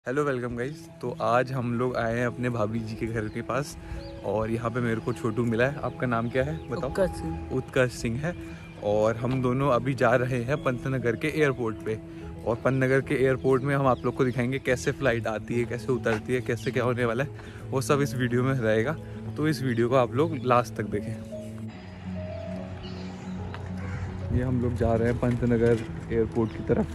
Hello welcome guys. तो आज हम लोग आए हैं अपने भाभी जी के घर के पास और यहाँ पे मेरे को छोटू मिला है। आपका नाम क्या है बताओ? उत्कर्ष सिंह है। और हम दोनों अभी जा रहे हैं पंतनगर के एयरपोर्ट पे। और पंतनगर के एयरपोर्ट में हम आप लोग को दिखाएंगे कैसे फ़्लाइट आती है, कैसे उतरती है, कैसे क्या होने वाला है, वो सब इस वीडियो में रहेगा। तो इस वीडियो को आप लोग लास्ट तक देखें। ये हम लोग जा रहे हैं पंतनगर एयरपोर्ट की तरफ।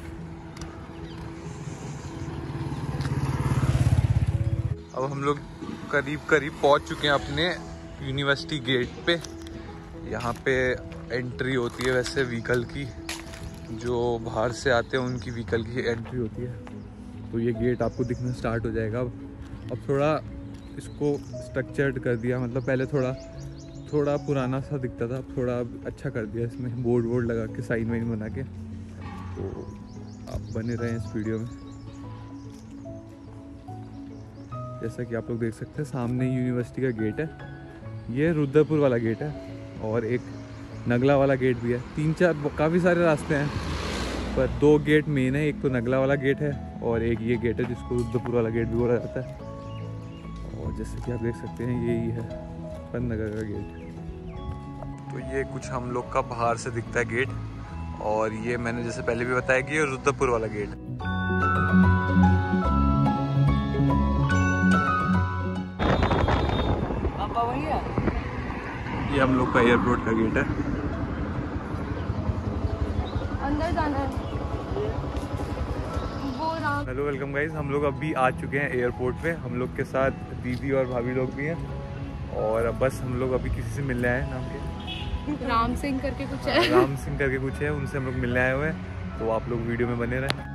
अब हम लोग करीब पहुंच चुके हैं अपने यूनिवर्सिटी गेट पे। यहाँ पे एंट्री होती है वैसे व्हीकल की, जो बाहर से आते हैं उनकी व्हीकल की एंट्री होती है। तो ये गेट आपको दिखना स्टार्ट हो जाएगा। अब थोड़ा इसको स्ट्रक्चर्ड कर दिया, मतलब पहले थोड़ा पुराना सा दिखता था, अब थोड़ा अच्छा कर दिया। इसमें बोर्ड लगा के, साइन वाइन बना के। तो आप बने रहें इस वीडियो में। जैसा कि आप लोग देख सकते हैं सामने यूनिवर्सिटी का गेट है। ये रुद्रपुर वाला गेट है और एक नगला वाला गेट भी है। 3-4 काफ़ी सारे रास्ते हैं, पर 2 गेट मेन है। एक तो नगला वाला गेट है और एक ये गेट है जिसको रुद्रपुर वाला गेट भी बोला जाता है। और जैसे कि आप देख सकते हैं यही है पंतनगर का गेट। तो ये कुछ हम लोग का बाहर से दिखता है गेट। और ये मैंने जैसे पहले भी बताया कि ये रुद्रपुर वाला गेट है। ये हम लोग का एयरपोर्ट का गेट है। अंदर जाना है। हेलो वेलकम गाइस, हम लोग अभी आ चुके हैं एयरपोर्ट पे। हम लोग के साथ दीदी और भाभी लोग भी हैं। और अब बस हम लोग अभी किसी से मिलने आए हैं। नाम के राम सिंह करके कुछ है। राम सिंह करके कुछ है, उनसे हम लोग मिलने आए हुए हैं। तो आप लोग वीडियो में बने रहें।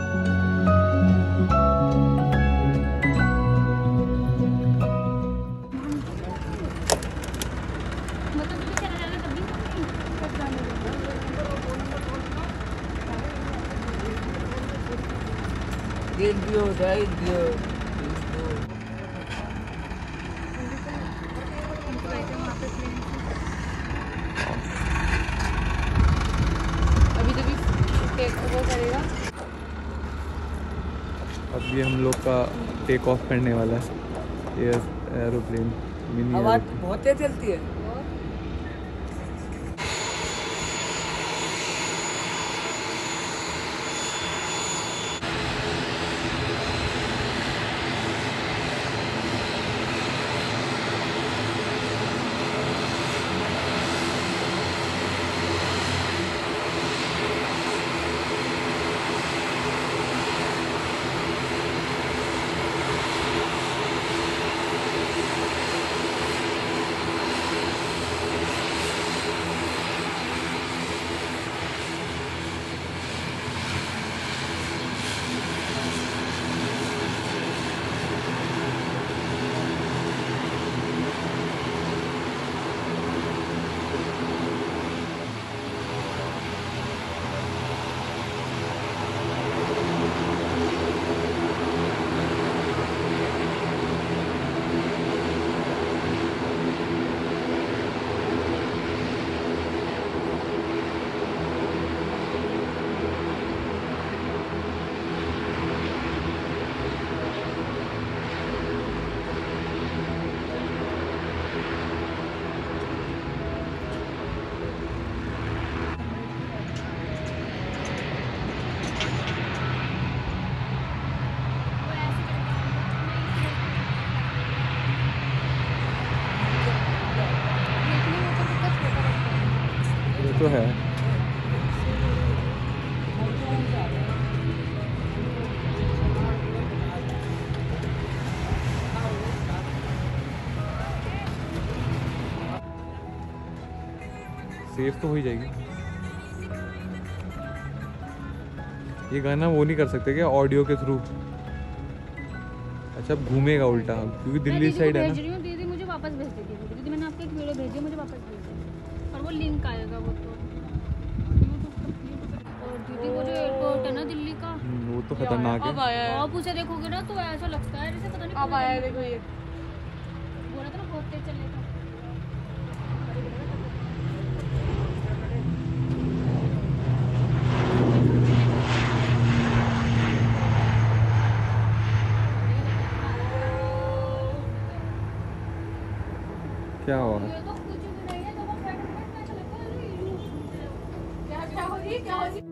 अभी जब टेक ओवर करेगा, अब ये हम लोग का टेक ऑफ करने वाला है एरोप्लेन। मिनी आवाज बहुत तेज चलती है। ये तो है। सेफ तो हो ही जाएगी। ये गाना वो नहीं कर सकते क्या ऑडियो के थ्रू? अच्छा, घूमेगा उल्टा क्योंकि दिल्ली साइड है ना। दीदी मुझे वापस भेज देगी। दीदी मैंने आपको एक वीडियो भेजी, मुझे वापस भेज देगी और वो लिंक आएगा वो तो और दीदी वो जो एयरपोर्ट है ना दिल्ली का, वो तो खतरनाक है। आप उसे देखोगे ना तो ऐसा लगता है जैसे पता नहीं अब आया है। देखो ये बोला था ना बहुत तेज चलेगा। क्या हुआ? ये तो कुछ भी नहीं है, जब हम बैठे बैठे ऐसा लगता है अरे ये क्या हो रही है, क्या हो रही है?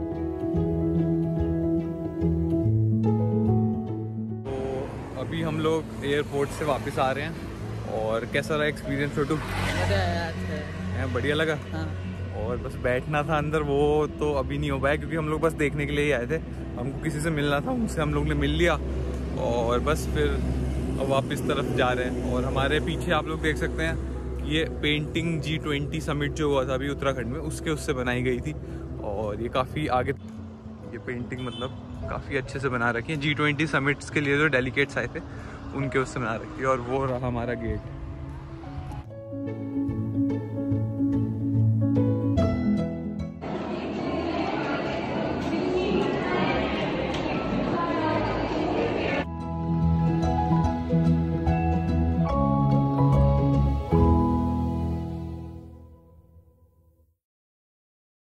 तो अभी हम लोग एयरपोर्ट से वापस आ रहे हैं। और कैसा रहा एक्सपीरियंस छोटू? बढ़िया लगा। हाँ। और बस बैठना था अंदर, वो तो अभी नहीं हो पाया क्योंकि हम लोग बस देखने के लिए ही आए थे। हमको किसी से मिलना था, उनसे हम लोग ने मिल लिया और बस फिर अब वापस तरफ जा रहे हैं। और हमारे पीछे आप लोग देख सकते हैं ये पेंटिंग G20 समिट जो हुआ था अभी उत्तराखंड में, उससे बनाई गई थी। और ये काफ़ी आगे, ये पेंटिंग मतलब काफ़ी अच्छे से बना रखी है। G20 समिट्स के लिए जो डेलीगेट्स आए थे उनके उससे बना रखी है। और वो रहा हमारा गेट।